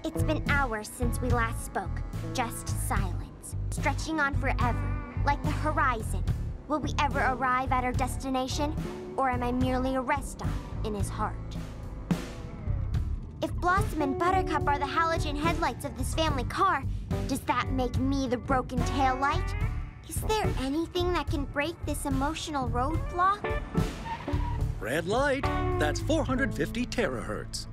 It's been hours since we last spoke. Just silence, stretching on forever, like the horizon. Will we ever arrive at our destination, or am I merely a rest stop in his heart? If Blossom and Buttercup are the halogen headlights of this family car, does that make me the broken tail light? Is there anything that can break this emotional roadblock? Red light, that's 450 terahertz.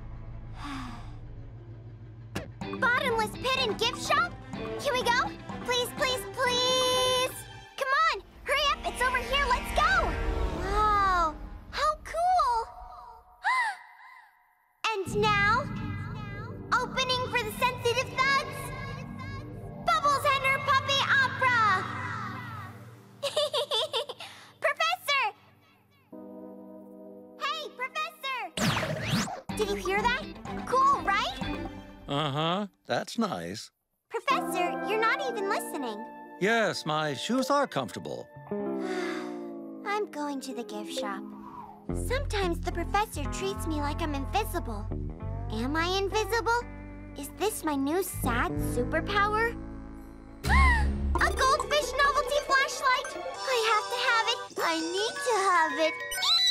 Bottomless pit and gift shop? Can we go? Please, please, please! Come on, hurry up, it's over here, let's go! Wow, how cool! And now, opening for the sensitive thugs, Bubbles and her puppy opera! Professor! Hey, Professor! Did you hear that? Cool, right? Uh-huh, that's nice. Professor, you're not even listening. Yes, my shoes are comfortable. I'm going to the gift shop. Sometimes the professor treats me like I'm invisible. Am I invisible? Is this my new sad superpower? A goldfish novelty flashlight! I have to have it. I need to have it.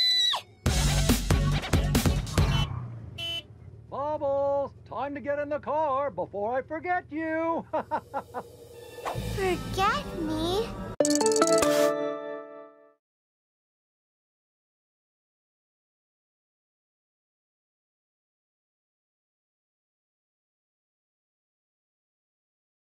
Bubbles, time to get in the car before I forget you. Forget me?